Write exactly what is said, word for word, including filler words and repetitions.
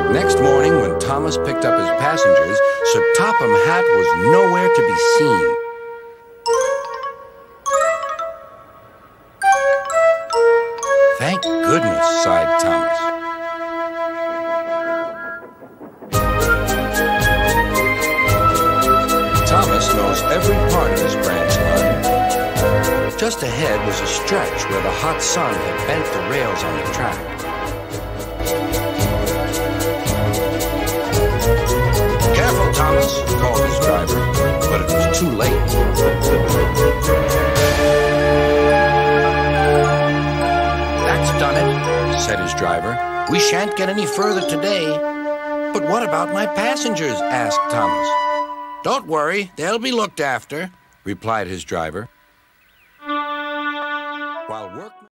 Next morning, when Thomas picked up his passengers, Sir Topham Hatt was nowhere to be seen. Thank goodness, sighed Thomas. Thomas knows every part of his branch line. Just ahead was a stretch where the hot sun had bent the rails on the track. Careful, Thomas, called his driver, but it was too late. That's done it, said his driver. We shan't get any further today. But what about my passengers? Asked Thomas. Don't worry, they'll be looked after, replied his driver. While work